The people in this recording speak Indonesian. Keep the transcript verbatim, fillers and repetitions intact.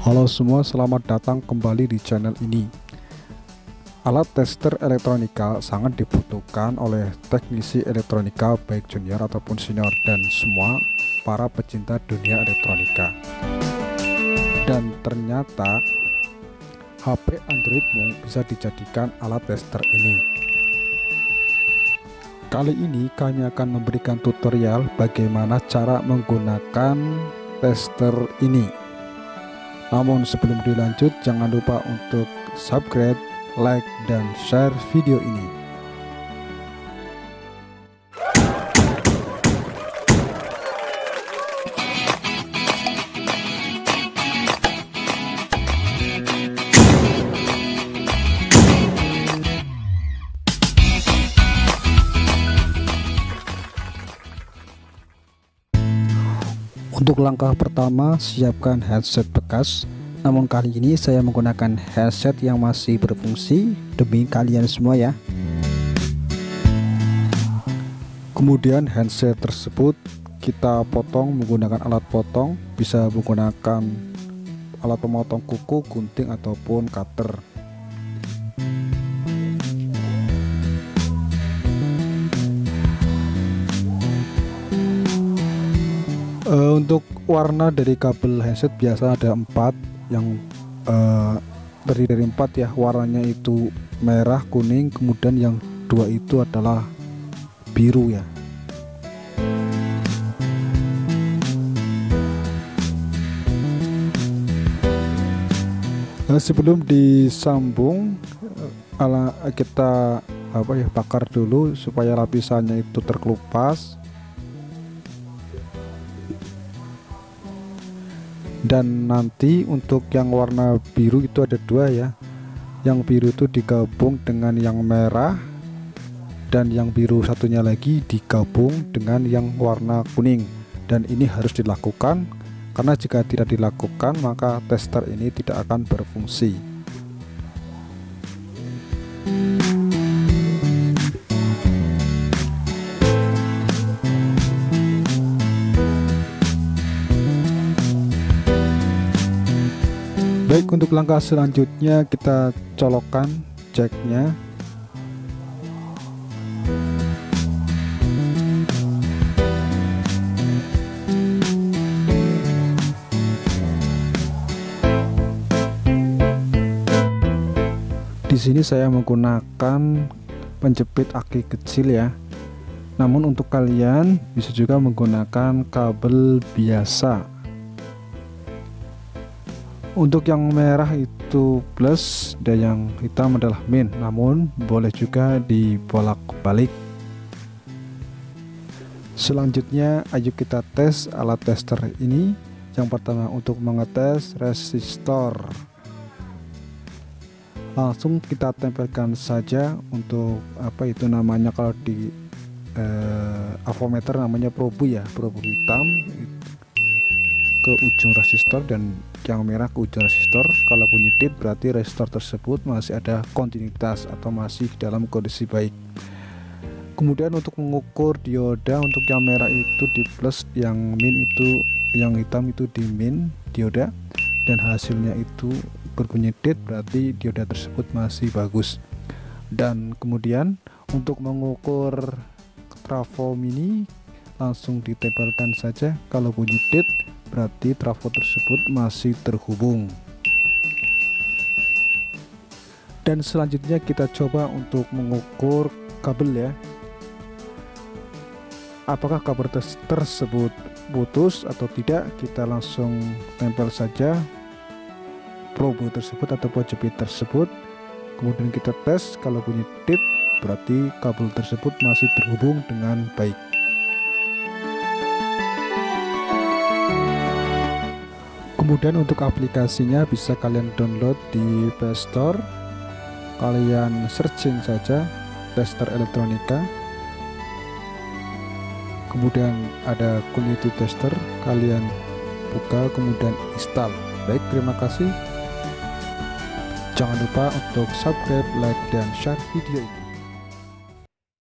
Halo semua, selamat datang kembali di channel ini. Alat tester elektronika sangat dibutuhkan oleh teknisi elektronika baik junior ataupun senior dan semua para pecinta dunia elektronika. Dan ternyata H P Androidmu bisa dijadikan alat tester ini. Kali ini kami akan memberikan tutorial bagaimana cara menggunakan tester ini. Namun sebelum dilanjut, jangan lupa untuk subscribe, like, dan share video ini. Untuk langkah pertama, siapkan headset bekas. Namun kali ini saya menggunakan headset yang masih berfungsi demi kalian semua ya. Kemudian headset tersebut kita potong menggunakan alat potong, bisa menggunakan alat pemotong kuku, gunting ataupun cutter. Uh, untuk warna dari kabel headset biasa ada empat yang uh, terdiri dari empat ya, warnanya itu merah, kuning, kemudian yang dua itu adalah biru ya. Uh, sebelum disambung, uh, ala kita apa ya bakar dulu supaya lapisannya itu terkelupas. Dan nanti untuk yang warna biru itu ada dua ya, yang biru itu digabung dengan yang merah, dan yang biru satunya lagi digabung dengan yang warna kuning. Dan ini harus dilakukan, karena jika tidak dilakukan maka tester ini tidak akan berfungsi. Baik, untuk langkah selanjutnya kita colokkan jacknya. Di sini saya menggunakan penjepit aki kecil ya. Namun untuk kalian bisa juga menggunakan kabel biasa. Untuk yang merah itu plus dan yang hitam adalah min, namun boleh juga dibolak-balik. Selanjutnya ayo kita tes alat tester ini. Yang pertama untuk mengetes resistor, langsung kita tempelkan saja untuk apa itu namanya, kalau di eh, avometer namanya probu ya, probu hitam ke ujung resistor dan yang merah ke ujung resistor. Kalau bunyi tip berarti resistor tersebut masih ada kontinuitas atau masih dalam kondisi baik. Kemudian untuk mengukur dioda, untuk yang merah itu di plus, yang min itu, yang hitam itu di min dioda, dan hasilnya itu berbunyi tit berarti dioda tersebut masih bagus. Dan kemudian untuk mengukur trafo mini, langsung ditempelkan saja. Kalau bunyi tit berarti trafo tersebut masih terhubung. Dan selanjutnya kita coba untuk mengukur kabel ya, apakah kabel tersebut putus atau tidak. Kita langsung tempel saja probe tersebut atau jepit tersebut, kemudian kita tes. Kalau bunyi tit berarti kabel tersebut masih terhubung dengan baik. Kemudian untuk aplikasinya bisa kalian download di Play Store. Kalian searching saja tester elektronika. Kemudian ada Quality Tester, kalian buka kemudian install. Baik, terima kasih. Jangan lupa untuk subscribe, like, dan share video ini.